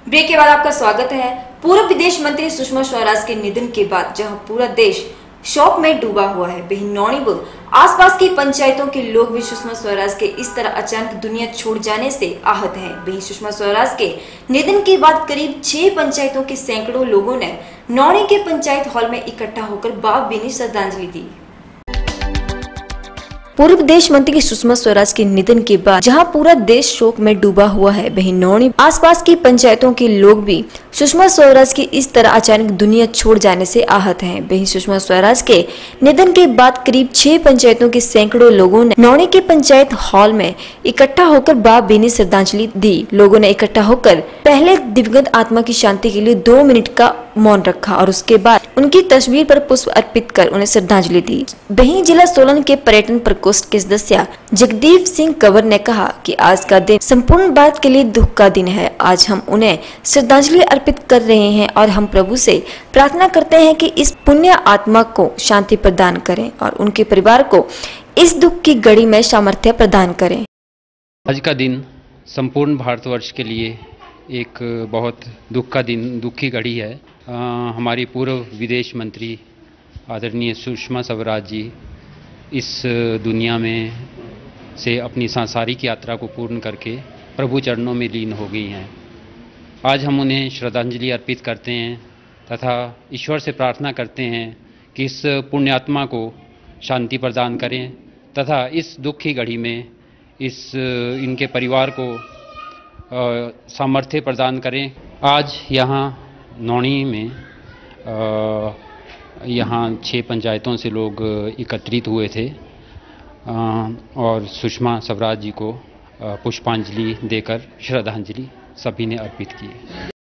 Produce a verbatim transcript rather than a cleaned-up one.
Break के बाद आपका स्वागत है। पूर्व विदेश मंत्री सुषमा स्वराज के निधन के बाद जहां पूरा देश शोक में डूबा हुआ है, वहीं नौणी व आसपास की पंचायतों के लोग भी सुषमा स्वराज के इस तरह अचानक दुनिया छोड़ जाने से आहत हैं। वहीं सुषमा स्वराज के निधन के बाद करीब छह पंचायतों के सैकड़ों लोगों ने नौणी के पंचायत हॉल में इकट्ठा होकर भावभीनी श्रद्धांजलि दी। पूर्व विदेश मंत्री सुषमा स्वराज के निधन के बाद जहां पूरा देश शोक में डूबा हुआ है, वहीं नौणी आसपास की पंचायतों के लोग भी सुषमा स्वराज की इस तरह अचानक दुनिया छोड़ जाने से आहत हैं। वहीं सुषमा स्वराज के निधन के बाद करीब छह पंचायतों के सैकड़ों लोगों ने नौणी के पंचायत हॉल में इकट्ठा होकर भावभीनी श्रद्धांजलि दी। लोगों ने इकट्ठा होकर पहले दिवंगत आत्मा की शांति के लिए दो मिनट का मौन रखा और उसके बाद उनकी तस्वीर पर पुष्प अर्पित कर उन्हें श्रद्धांजलि दी। वहीं जिला सोलन के पर्यटन प्रकोष्ठ के सदस्य जगदीप सिंह कंवर ने कहा कि आज का दिन संपूर्ण भारत के लिए दुख का दिन है। आज हम उन्हें श्रद्धांजलि अर्पित कर रहे हैं और हम प्रभु से प्रार्थना करते हैं कि इस पुण्य आत्मा को शांति प्रदान करें और उनके परिवार को इस दुख की घड़ी में सामर्थ्य प्रदान करें। आज का दिन संपूर्ण भारतवर्ष के लिए एक बहुत दुख का दिन, दुख की घड़ी है। आ, हमारी पूर्व विदेश मंत्री आदरणीय सुषमा स्वराज जी इस दुनिया में से अपनी सांसारिक यात्रा को पूर्ण करके प्रभु चरणों में लीन हो गई हैं। आज हम उन्हें श्रद्धांजलि अर्पित करते हैं तथा ईश्वर से प्रार्थना करते हैं कि इस पुण्यात्मा को शांति प्रदान करें तथा इस दुख की घड़ी में इस इनके परिवार को सामर्थ्य प्रदान करें। आज यहाँ नौणी में यहाँ छः पंचायतों से लोग एकत्रित हुए थे और सुषमा स्वराज जी को पुष्पांजलि देकर श्रद्धांजलि सभी ने अर्पित की।